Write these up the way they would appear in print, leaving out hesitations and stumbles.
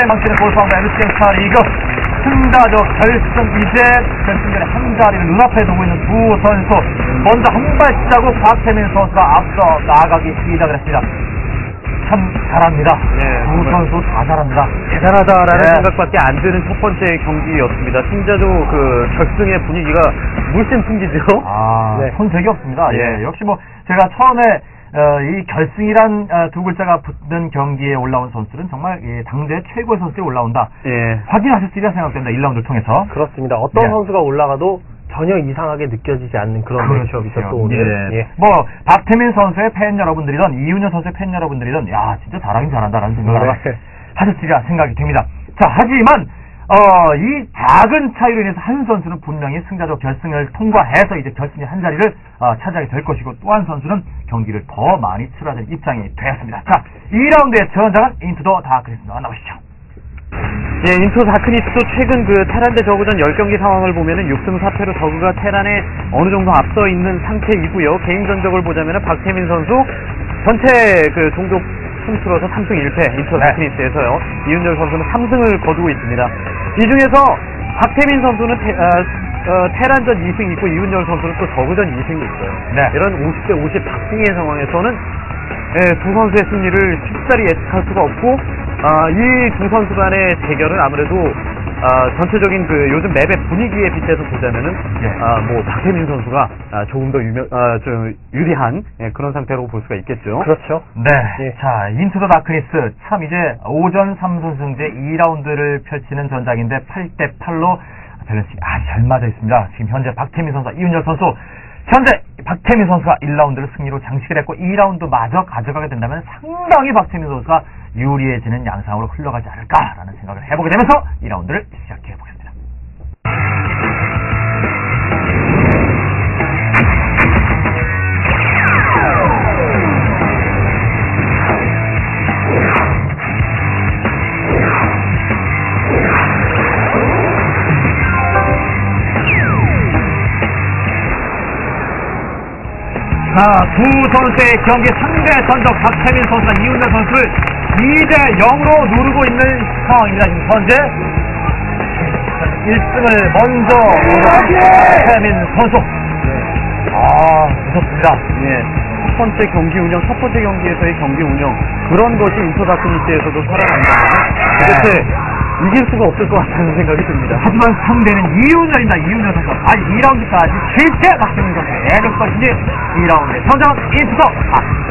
당신의 골프왕과 MCN 스타리그 승자적 결승, 이제 결승전의 한 자리를 눈앞에 두고 있는 두 선수. 먼저 한 발자국 박태민 선수가 앞서 나가기 시작을 했습니다. 참 잘합니다. 네, 두 선수 다 잘합니다. 대단하다라는 생각밖에 안 드는 첫 번째 경기였습니다. 승자도 그 결승의 분위기가 물씬 풍기죠. 네. 손색이 없습니다. 예. 역시 뭐 제가 처음에 이 결승이란 두 글자가 붙는 경기에 올라온 선수들은 정말 당대 최고의 선수들이 올라온다. 확인하셨으리라 생각됩니다. 1라운드를 통해서. 그렇습니다. 어떤 선수가 올라가도 전혀 이상하게 느껴지지 않는 그런 매치업이죠. 또 오늘. 뭐 박태민 선수의 팬 여러분들이든 이윤열 선수의 팬 여러분들이든 야 진짜 잘하긴 잘한다라는 생각을 하셨으리라 생각이 됩니다. 자, 하지만 이 작은 차이로 인해서 한 선수는 분명히 승자적 결승을 통과해서 이제 결승의 한 자리를 차지하게 될 것이고, 또 한 선수는 경기를 더 많이 치러야 될 입장이 되었습니다. 자, 2라운드의 전장은 인투 더 다크니스 만나보시죠. 예, 인투 다크니스도 최근 그 테란 대 저그전 10경기 상황을 보면은 6승 4패로 저그가 테란에 어느 정도 앞서 있는 상태이고요. 개인 전적을 보자면은 박태민 선수 전체 그 종족 통틀어서 3승 1패 인투 다크니스에서요. 이윤열 선수는 3승을 거두고 있습니다. 이 중에서 박태민 선수는 테란전 2승이 있고 이윤열 선수는 또 저그전 2승이 있어요. 이런 50대 50 박승의 상황에서는 두 선수의 승리를 쉽사리 예측할 수가 없고, 이 두 선수 간의 대결은 아무래도 전체적인 그 요즘 맵의 분위기에 빗대서 보자면은 뭐 박태민 선수가 조금 더 좀 유리한 그런 상태로 볼 수가 있겠죠. 그렇죠. 네. 자, 인투 더 다크니스 참 이제 오전 3선승제 2라운드를 펼치는 전장인데 8대 8로 밸런스가 아주 잘 맞아 있습니다. 지금 현재 박태민 선수와 이윤열 선수, 현재 박태민 선수가 1라운드를 승리로 장식을 했고 2라운드 마저 가져가게 된다면 상당히 박태민 선수가 유리해지는 양상으로 흘러가지 않을까라는 생각을 해보게 되면서 2라운드를 시작해 보겠습니다. 자, 두 선수의 경기 상대 전적 박태민 선수가 이윤열 선수를 2대 0으로 누르고 있는 상황입니다. 지금 현재 1승을 먼저 박태민 선수. 무섭습니다. 첫 번째 경기 운영, 첫 번째 경기에서의 경기 운영, 그런 것이 인투 다크니스에서도 살아난다면 도대체 이길 수가 없을 것 같다는 생각이 듭니다. 하지만 상대는 이윤열입니다. 이윤열 선수. 2라운드까지 실제 박태민 선수 내줄 것인지 2라운드의 선정은 인투 더 다크니스.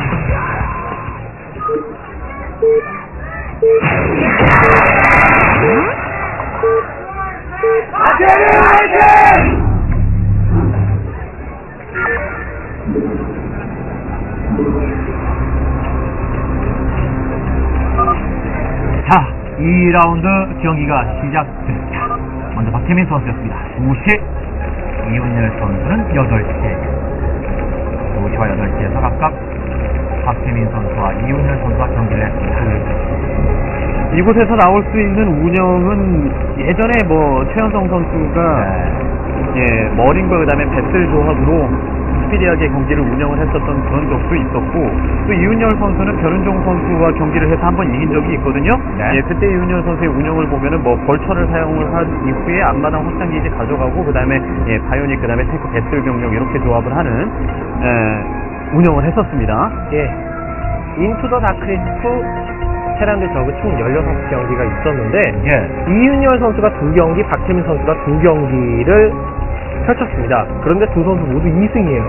자, 2라운드 경기가 시작됐습니다. 먼저 박태민 선수였습니다. 2시, 이윤열 선수는 8시. 2시와 8시에서 각각 박태민 선수와 이윤열 선수가 경기를 했습니다. 이곳에서 나올 수 있는 운영은 예전에 뭐 최현성 선수가 머린과 그 다음에 배틀 조합으로 스피디하게 경기를 운영을 했었던 그런 적도 있었고, 또 이윤열 선수는 변은종 선수와 경기를 해서 한번 이긴 적이 있거든요. 그때 이윤열 선수의 운영을 보면은 뭐 벌처를 사용을 한 이후에 앞마당 확장기지 가져가고, 그 다음에 바이오닉, 그 다음에 탱크 배틀 병력 이렇게 조합을 하는 운영을 했었습니다. 인투 더 다크니스 테란 대 저그 총 16경기가 있었는데 이윤열 선수가 2경기, 박태민 선수가 2경기를 펼쳤습니다. 그런데 두 선수 모두 2승이에요.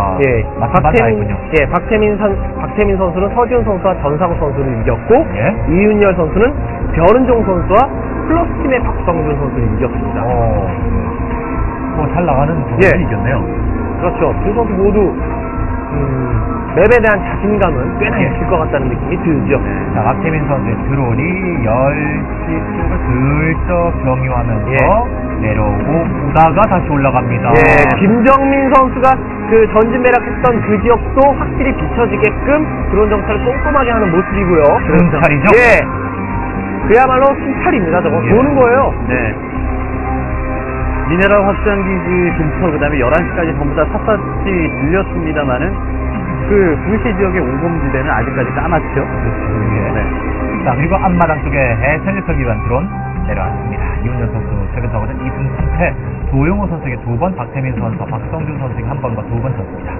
박태민 선수는 서지훈 선수와 전상우 선수를 이겼고, 이윤열 선수는 변은종 선수와 플러스팀의 박성준 선수를 이겼습니다. 잘 나가는 선수를 이겼네요. 그렇죠. 두 선수 모두 맵에 대한 자신감은 꽤나 있을 것 같다는 느낌이 들죠. 자, 박태민 선수의 드론이 10시 쪽을 슬쩍 경유하면서 내려오고 오다가 다시 올라갑니다. 김정민 선수가 그 전진 매락했던 그 지역도 확실히 비춰지게끔 드론 정찰을 꼼꼼하게 하는 모습이고요. 순찰이죠? 그야말로 순찰입니다. 저거 보는 거예요. 미네랄 확장기지 근처, 그 다음에 11시까지 전부 다 샅샅이 들렸습니다만은 그 불시 지역의 오범지대는 아직까지 까맣죠. 자, 그리고 앞마당 쪽에 해처리 설기 위한 드론 내려왔습니다. 이훈열 선수 최근 저거는 2승 3패, 도용호 선수에게 2번, 박태민 선수, 박성준 선수에게 1번과 2번 졌습니다.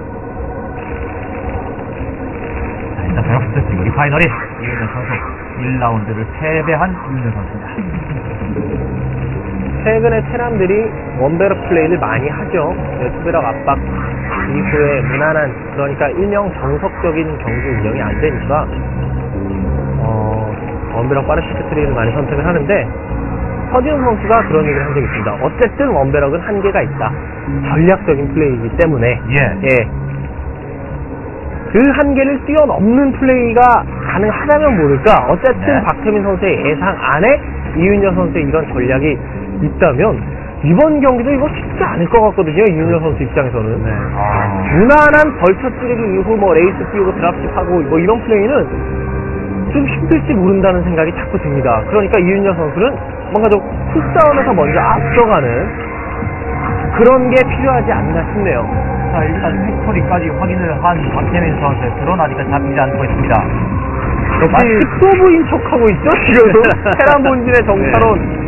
자, 일단 제가 붙였습니다. 우리 파이널이 이훈열 선수 1라운드를 패배한 이훈열 선수입니다. 최근에 테란들이 원베럭 플레이를 많이 하죠. 네, 투베럭 압박 이후에 무난한, 그러니까 일명 정석적인 경기 운영이 안 되니까 원베럭 빠르시트 트레이를 많이 선택을 하는데, 서지훈 선수가 그런 얘기를 한 적이 있습니다. 어쨌든 원베럭은 한계가 있다. 전략적인 플레이이기 때문에 그 한계를 뛰어넘는 플레이가 가능하다면 모를까, 어쨌든 박태민 선수의 예상 안에 이윤여 선수의 이런 전략이 있다면 이번 경기도 이거 쉽지 않을 것 같거든요. 이윤여 선수 입장에서는. 무난한 벌처 찌르기 이후 뭐 레이스 띄우고 드랍십하고 뭐 이런 플레이는 좀 힘들지 모른다는 생각이 자꾸 듭니다. 그러니까 이윤여 선수는 뭔가 좀 풀싸움에서 먼저 앞서가는 그런 게 필요하지 않나 싶네요. 자, 일단 팩토리까지 확인을 한 박태민 선수의 드론 아직까지 잡히지 않고 있습니다. 마치 프로브인 척하고 있죠, 지금도. 테란 본진의 정타론.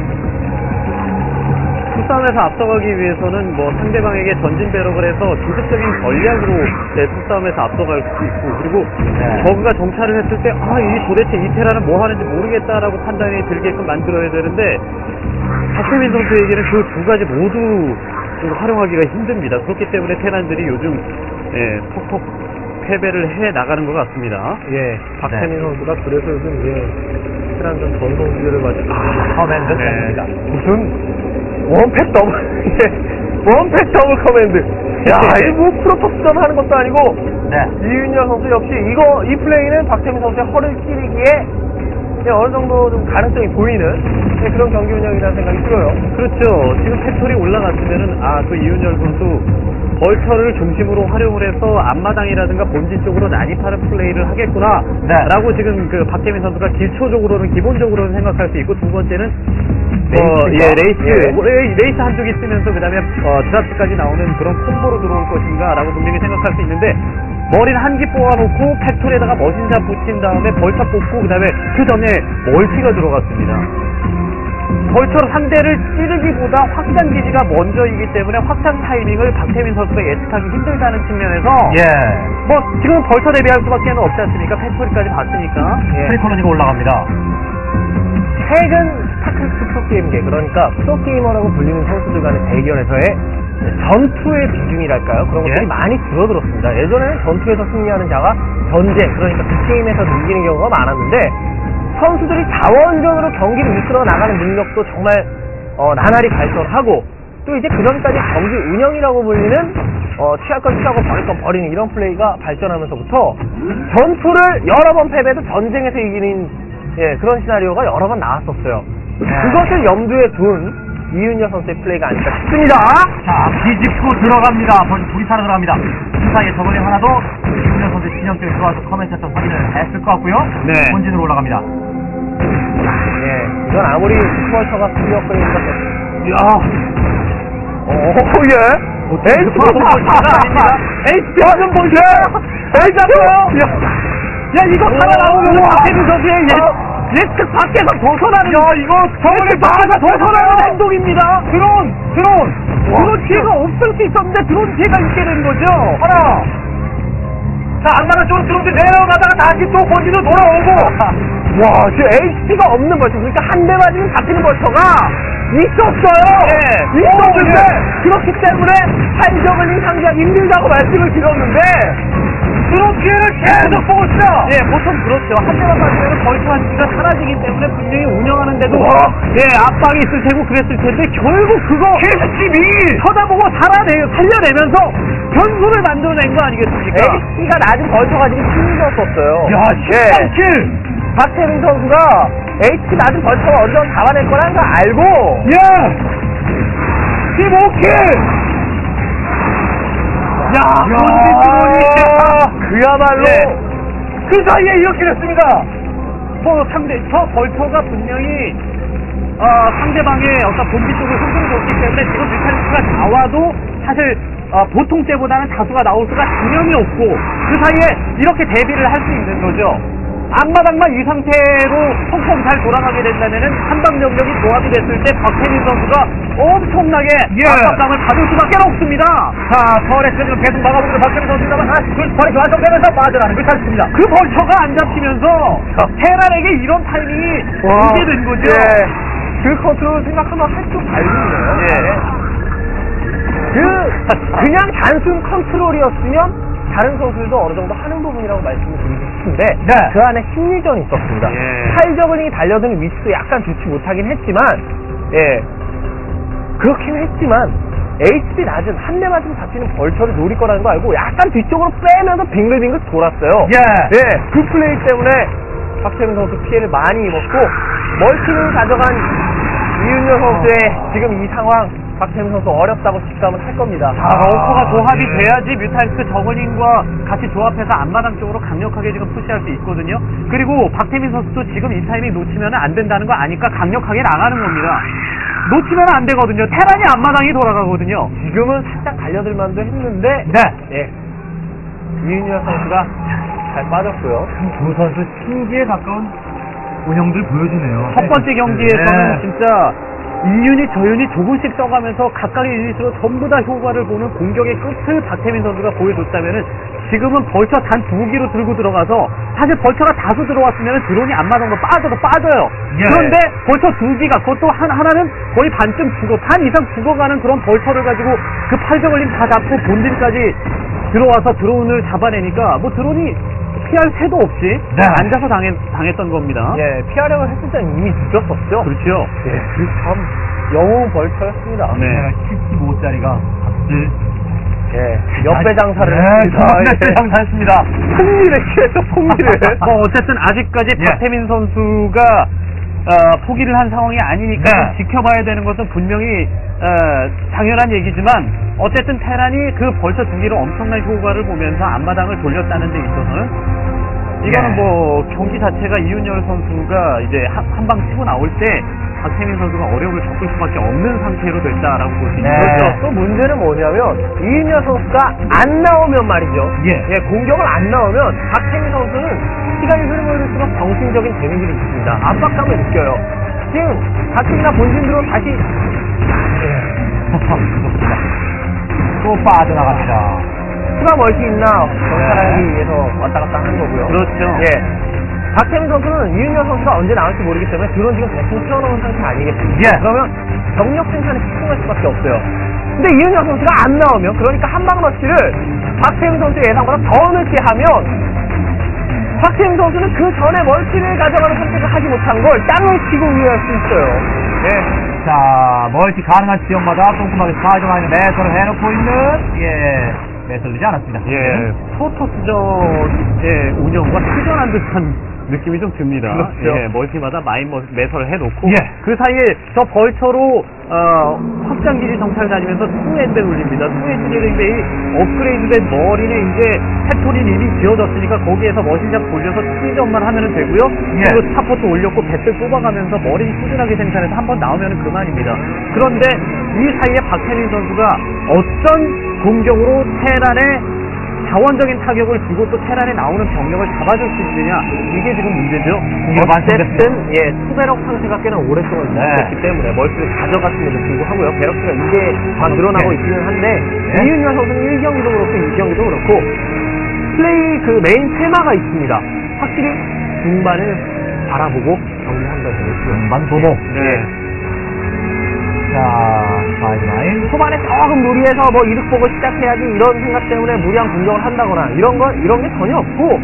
풀싸움에서 앞서가기 위해서는 뭐 상대방에게 전진 배럭을 해서 기습적인 전략으로 풀싸움에서 앞서갈 수 있고, 그리고 저그가 정찰을 했을 때 이 도대체 이 테라는 뭐 하는지 모르겠다라고 판단이 들게끔 만들어야 되는데, 박태민 선수에게는 그 두 가지 모두 좀 활용하기가 힘듭니다. 그렇기 때문에 테란들이 요즘 퍽퍽 패배를 해 나가는 것 같습니다. 박태민 선수가 그래서 요즘 테란전 전성기를 맞아 커맨드 됩니다. 무슨 원팩 더블 원팩 더블 커맨드. 이 뭐 프로토스전 하는 것도 아니고. 이윤여 선수 역시 이 플레이는 박태민 선수의 허를 찌르기에 어느 정도 좀 가능성이 보이는 그런 경기 운영이라는 생각이 들어요. 그렇죠. 지금 팩토리 올라갔으면은 그 이윤열 선수 벌처를 중심으로 활용을 해서 앞마당이라든가 본진 쪽으로 난입하는 플레이를 하겠구나 라고 지금 그 박태민 선수가 기초적으로는 기본적으로는 생각할 수 있고, 두 번째는 레이스 한쪽이 쓰면서 그 다음에 드랍스까지 나오는 그런 콤보로 들어올 것인가 라고 분명히 생각할 수 있는데, 머리는 한 기 뽑아놓고 팩토리에다가 머신자 붙인 다음에 벌처 뽑고, 그 다음에 그 전에 멀티가 들어갔습니다. 벌처로 상대를 찌르기보다 확장 기지가 먼저이기 때문에 확장 타이밍을 박태민 선수가 예측하기 힘들다는 측면에서 뭐 지금 벌처 대비할 수밖에 없지 않습니까? 팩토리까지 봤으니까. 프리콜로니가 올라갑니다. 최근 스타크래프트 프로게임계, 그러니까 프로게이머라고 불리는 선수들 간의 대결에서의 전투의 비중이랄까요? 그런 것들이 많이 줄어들었습니다. 예전에는 전투에서 승리하는 자가 전쟁, 그러니까 그 게임에서 이기는 경우가 많았는데, 선수들이 자원전으로 경기를 이끌어 나가는 능력도 정말 나날이 발전하고, 또 이제 그전까지 경기 운영이라고 불리는 취할 건 취하고 버릴 건 버리는 이런 플레이가 발전하면서부터 전투를 여러 번 패배해도 전쟁에서 이기는 그런 시나리오가 여러 번 나왔었어요. 그것을 염두에 둔 이윤여 선수의 플레이가 아닐까 싶습니다. 자, 뒤집고 들어갑니다. 벌써 둘이 차로 들어갑니다. 그 사이에 저글링 하나도 이윤여 선수의 진영점에 들어와서 커맨센터 확인을 했을 것 같고요. 본진으로 올라갑니다. 이건 아무리 스포츠가 스피어 플레이가 HP 좀 보세요. 이거 살아나오면 박태민 선수의 예측 밖에서 벗어나는, 이거 저번에 밖에서 벗어나는 행동입니다. 드론 피해가 없을 수 있었는데 드론 피해가 있게 된 거죠. 안마당 쪽으로 드론들 내려가다가 다시 또 본진으로 돌아오고. 지금 HP가 없는 벌처, 그러니까 한 대 맞으면 잡히는 벌처가 있었어요. 있었는데, 그렇기 때문에 한정을 상대하기 힘들다고 말씀을 드렸는데, 드론 피해를 계속 보고 있어. 보통 그렇죠. 한 대만 맞으면 벌처 한 기가 사라지기 때문에 분명히 운영하는데도 압박이 있을 테고 그랬을 텐데, 결국 그거 KCB 쳐다보고 살려내면서 변수를 만들어낸 거 아니겠습니까? HP가 낮은 벌처가 지금 힘들었었어요. 13킬! 박태민 선수가 HP 낮은 벌처가 어느 정도 잡아낼 거라는 걸 알고 15킬! 그야말로 그 사이에 이렇게 됐습니다. 저 벌처가 분명히 상대방의 어떤 본질 쪽을 흔들어 줬기 때문에 지금 뮤탈리스크가 나와도 사실 보통 때보다는 다수가 나올 수가 전혀 없고, 그 사이에 이렇게 대비를 할 수 있는 거죠. 앞마당만 이 상태로 펑펑 잘 돌아가게 된다면은 한방 병력이 조합이 됐을 때 박태민 선수가 엄청나게 압박감을 받을 수밖에 없습니다. 자, 터렛 지금 계속 막아보는 박태민 선수입니다만, 그 터렛이 완성되면서 빠져나가는 걸 찾습니다. 그 벌처가 안 잡히면서 테란에게 이런 타이밍이 오게 된 거죠. 그 컨트롤 생각하면 할줄 알겠네요. 그냥 단순 컨트롤이었으면 다른 선수들도 어느 정도 하는 부분이라고 말씀을 드리고 싶은데 그 안에 심리전이 있었습니다. 파일저글링이 달려드는 위치도 약간 좋지 못하긴 했지만 그렇긴 했지만 HP 낮은 한 대 맞으면 잡히는 벌처를 노릴 거라는 거 알고 약간 뒤쪽으로 빼면서 빙글빙글 돌았어요. 그 플레이 때문에 박태민 선수 피해를 많이 입었고 멀티를 가져간 이윤열 선수의 지금 이 상황 박태민 선수 어렵다고 직감을 할 겁니다. 러커가 조합이 돼야지 뮤탈리스크 저글링과 같이 조합해서 앞마당 쪽으로 강력하게 지금 푸시할 수 있거든요. 그리고 박태민 선수도 지금 이 타이밍 놓치면 안 된다는 거 아니까 강력하게 나가는 겁니다. 놓치면 안 되거든요. 테란이 앞마당이 돌아가거든요. 지금은 살짝 달려들 만도 했는데 이윤열 선수가 잘 빠졌고요. 두 선수 신기에 가까운 운영들 보여주네요. 첫 번째 경기에서는 진짜 이유닛 저유닛 조금씩 써가면서 각각의 유닛으로 전부 다 효과를 보는 공격의 끝을 박태민 선수가 보여줬다면은 지금은 벌처 단 2기로 들고 들어가서 사실 벌처가 다수 들어왔으면 드론이 앞마당도 빠져요. 그런데 벌처 2기가 그것도 하나는 거의 반쯤 반 이상 죽어가는 그런 벌처를 가지고 그 팔저글림 다 잡고 본진까지 들어와서 드론을 잡아내니까 뭐 드론이 피할 새도 없이 앉아서 당했던 겁니다. 피하려고 했을 때는 이미 늦었었죠. 그렇죠. 참 영웅 벌처였습니다. 75짜리가 몇배 장사를 했습니다. 몇배 장사했습니다. 폭리를 취했죠, 폭리를. 어쨌든 아직까지 박태민 선수가 포기를 한 상황이 아니니까 지켜봐야 되는 것은 분명히 당연한 얘기지만 어쨌든 테란이 그 벌써 2기로 엄청난 효과를 보면서 앞마당을 돌렸다는 데 있어서는 이거는 뭐 경기 자체가 이윤열 선수가 이제 한 방 치고 나올 때 박태민 선수가 어려움을 겪을 수밖에 없는 상태로 됐다라고 볼 수 있는 거죠. 또 문제는 뭐냐면 이윤열 선수가 안 나오면 말이죠. 공격을 안 나오면 박태민 선수는 시간이 흐르면 흐를수록 정신적인 데미지를 입습니다. 압박감을 느껴요. 지금 박태민이나 본진으로 다시 또 빠져나갑니다. 추가 멀티 있나 정찰하기 위해서 왔다 갔다 하는 거고요. 그렇죠. 박태민 선수는 이윤열 선수가 언제 나올지 모르기 때문에 드론 지금 대충 채워놓은 상태 아니겠습니까? 그러면 병력 생산에 집중할 수밖에 없어요. 근데 이윤열 선수가 안 나오면, 그러니까 한방 러시를 박태민 선수의 예상보다 더 늦게 하면 박태민 선수는 그 전에 멀티를 가져가는 선택을 하지 못한 걸 땅을 치고 위할 수 있어요. 자, 멀티 가능한 지역마다 꼼꼼하게 사정하는 매설을 해놓고 있는 매설되지 않았습니다. 프로토스전의 운영과 투전한 듯한 느낌이 좀 듭니다. 그렇죠. 멀티마다 마인 매설을 해놓고 그 사이에 저 벌처로 확장기지 정찰 다니면서 투엔드 돌립니다. 투엔드인데 업그레이드된 머리는 이제 팩토리는 이미 지어졌으니까 거기에서 머신샵 돌려서 투전만 하면 되고요. 그리고 스타포트 올렸고 배틀 뽑아가면서 머리를 꾸준하게 생산해서 한번 나오면 그만입니다. 그런데 이 사이에 박태민 선수가 어떤 공격으로 테란의 자원적인 타격을 주고 또 테란에 나오는 병력을 잡아줄 수 있느냐, 이게 지금 문제죠. 어쨌든 투베럭 상태가 꽤나 오랫동안 유지됐기 때문에 멀티를 가져갔음에도 불구하고요. 베럭스가 이게 늘어나고 있기는 한데 이윤열 선수는 1경기도 그렇고 2경기도 그렇고 플레이 그 메인 테마가 있습니다. 확실히 중반을 바라보고 정리한다 생각이고요. 중반 도모. 자, 파이브라인. 초반에 조금 무리해서 뭐 이득 보고 시작해야지 이런 생각 때문에 무리한 공격을 한다거나 이런 게 전혀 없고.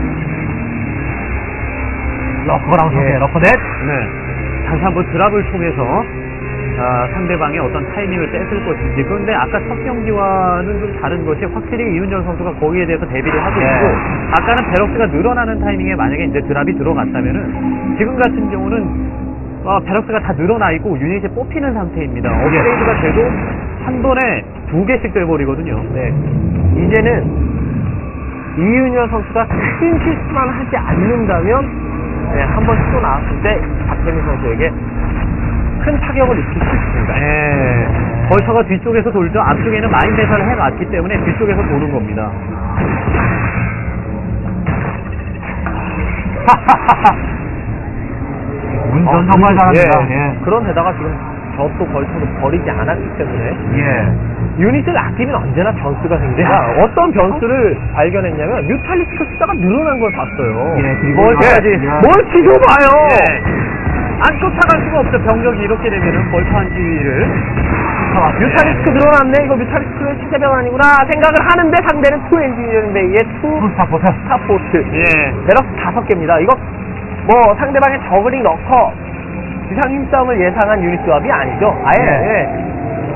러커가 나온 상태, 러커넷. 다시 한번 드랍을 통해서 상대방의 어떤 타이밍을 뺐을 것인지. 그런데 아까 첫 경기와는 좀 다른 것이 확실히 이윤열 선수가 거기에 대해서 대비를 하고 있고, 아까는 베럭스가 늘어나는 타이밍에 만약에 이제 드랍이 들어갔다면은 지금 같은 경우는 베럭스가 다 늘어나 있고 유닛이 뽑히는 상태입니다. 업그레이드가 돼도 한 번에 2개씩 돼버리거든요. 이제는 이윤열 선수가 큰 실수만 하지 않는다면 한번 치고 나왔을 때 박태민 선수에게 큰 타격을 입힐 수 있습니다. 벌처가 뒤쪽에서 돌죠. 앞쪽에는 마인 매설을 해놨기 때문에 뒤쪽에서 도는 겁니다. 운전 정말 잘합니다. 예. 그런데다가 지금 저또 벌처도 버리지 않았기 때문에 예. 유닛을 아끼면 언제나 변수가 생겨요. 어떤 변수를 발견했냐면 뮤탈리스크 숫자가 늘어난 걸 봤어요. 예, 그리고 멀티까지. 멀티도 봐요. 안 쫓아갈 수가 없죠. 병력이 이렇게 되면은 벌처 한 지위를. 뮤탈리스크 늘어났네. 이거 뮤탈리스크 시대병 아니구나 생각을 하는데 상대는 2 엔지니어링 베이에 2 스타포트. 스타포트. 예. 베럭스 5개입니다. 이거 뭐 상대방의 저글링 넣고 지상 힘싸움을 예상한 유닛 조합이 아니죠. 아예. 예.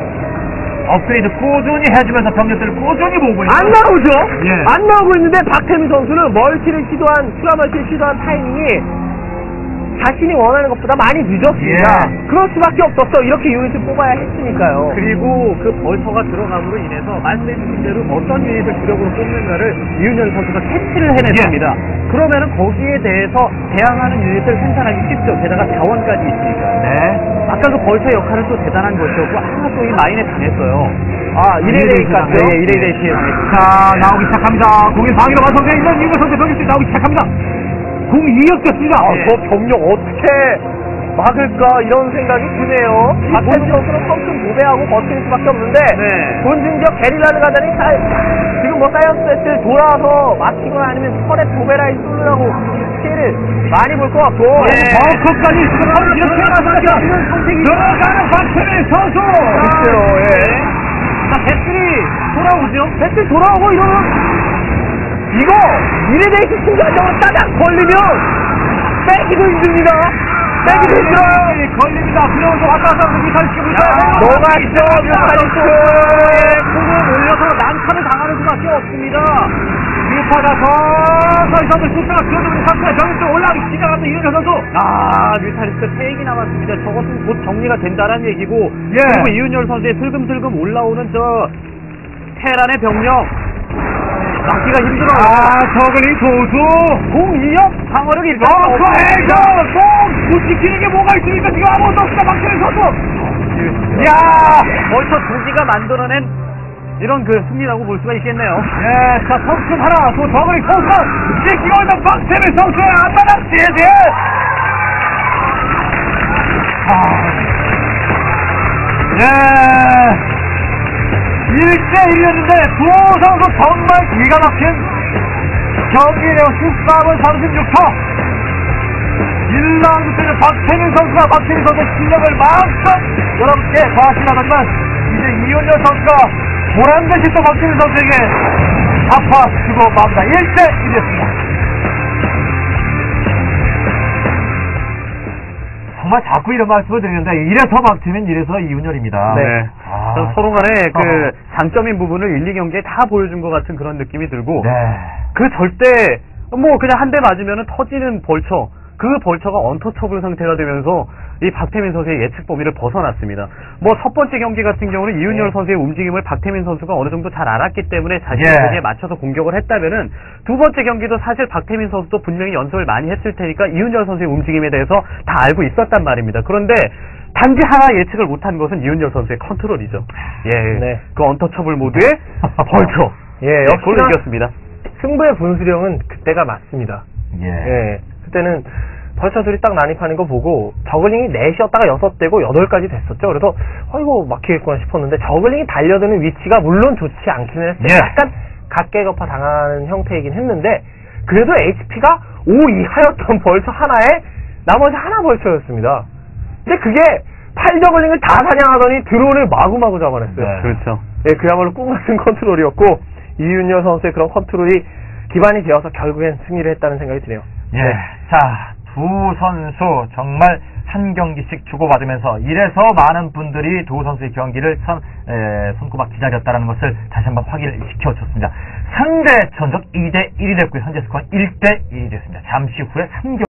업그레이드 꾸준히 해주면서 병력들을 꾸준히 모으고 있어요. 안 나오죠? 예. 안 나오고 있는데 박태민 선수는 멀티를 시도한, 추가 멀티를 시도한 타이밍이 자신이 원하는 것보다 많이 늦었습니다. 예. 그럴 수밖에 없었어. 이렇게 유닛을 뽑아야 했으니까요. 그리고 그 벌처가 들어감으로 인해서 말씀해주신 대로 어떤 유닛을 주력으로 뽑는가를 이윤열 선수가 캐치를 해냈습니다. 그러면은 거기에 대해서 대항하는 유닛을 생산하기 쉽죠. 게다가 자원까지 있으니까. 네. 아까 그 벌처 역할은 또 대단한 것이었고, 또 이 마인에 당했어요. 아, 1대1 같죠? 네, 1대1 시에 당했죠. 자, 나오기 시작합니다. 공인 방위로 완성되어 있는 이윤열 선수의 병력들이 나오기 시작합니다. 공 2였겠습니다. 저 병력 어떻게 막을까 이런 생각이 드네요. 박태민 선수는 성큼 2배하고 버티는 수밖에 없는데 네. 본진지역 게릴라를 가다니 지금 뭐 사이언스 세트를 돌아서 막히거나 아니면 털에 도배라인 뚫으라고 피해를 많이 볼 것 같고 벙커까지 있으면 이렇게 들어가는 박태민 선수. 글쎄요. 예. 자, 배틀이 돌아오죠? 배틀 돌아오고 이러면 이거 미래데이트 순간적으로 따닥 걸리면 빼기도 힘듭니다. 빼기도 힘들어요. 걸립니다. 그러면서 왔다 갔다 하면서 뮤탈리스크 녹았죠. 뮤탈리스크. 폭을 올려서 난타를 당하는 수밖에 없습니다. 뮤타가 서서히 선수 숫자가 줄어드는 상태에 병력들 올라가기 시작합니다. 이윤열 선수. 뮤탈리스크 3액이 남았습니다. 저것은 곧 정리가 된다는 얘기고, 예. 그리고 이윤열 선수의 슬금슬금 올라오는 저 테란의 병력 막기가 힘들어요. 저글링 도주. 공이역 방어력 일단 벙커에서 못 지키는 게 뭐가 있습니까? 지금 아무것도 없다. 박태민 선수. 야, 벌써 2기가 만들어낸 이런 그 승리라고 볼 수가 있겠네요. 예, 자, 성큼 하나, 또 저글링 통선. 지키고 있는 박태민 선수의 안마당 제재. 예. 1대1이었는데 두 선수 정말 기가 막힌 경기네요. 13분 36초. 1라운드 때는 박태민 선수의 실력을 마음껏 여러분께 과시하지만 이제 이윤열 선수가 보란듯이 또 박태민 선수에게 아파주고 맙니다. 1대1이었습니다. 정말 자꾸 이런 말씀을 드리는데 이래서 박태민, 이래서 이윤열입니다. 네. 서로 간에 그 장점인 부분을 1, 2경기에 다 보여준 것 같은 그런 느낌이 들고, 네. 그 절대 뭐 그냥 한 대 맞으면은 터지는 벌처, 그 벌처가 언터처블 상태가 되면서 이 박태민 선수의 예측 범위를 벗어났습니다. 뭐 첫 번째 경기 같은 경우는 이윤열 선수의 움직임을 박태민 선수가 어느 정도 잘 알았기 때문에 자신의 경기에 맞춰서 공격을 했다면은, 두 번째 경기도 사실 박태민 선수도 분명히 연습을 많이 했을 테니까 이윤열 선수의 움직임에 대해서 다 알고 있었단 말입니다. 그런데 단지 하나 예측을 못한 것은 이윤열 선수의 컨트롤이죠. 예, 네. 그 언터처블 모드의 벌처. 예, 그걸 역시나 이겼습니다. 승부의 분수령은 그때가 맞습니다. 예. 예, 그때는 벌처들이 딱 난입하는 거 보고 저글링이 4시였다가 6대고 8까지 됐었죠. 그래서 이거 막히겠구나 싶었는데 저글링이 달려드는 위치가 물론 좋지 않기는 했어요. 예. 약간 각계격파 당하는 형태이긴 했는데 그래도 HP가 5 이하였던 벌처 하나에 나머지 하나 벌처였습니다. 근데 그게 8저글링을 다 사냥하더니 드론을 마구마구 잡아냈어요. 네. 그렇죠. 예, 그야말로 꿈같은 컨트롤이었고 이윤열 선수의 그런 컨트롤이 기반이 되어서 결국엔 승리를 했다는 생각이 드네요. 예. 자, 두 선수 정말 한 경기씩 주고받으면서 이래서 많은 분들이 두 선수의 경기를 손꼽아 기다렸다는 것을 다시 한번 확인시켜줬습니다. 상대 전적 2대1이 됐고요. 현재 스코어는 1대1이 됐습니다. 잠시 후에 3경기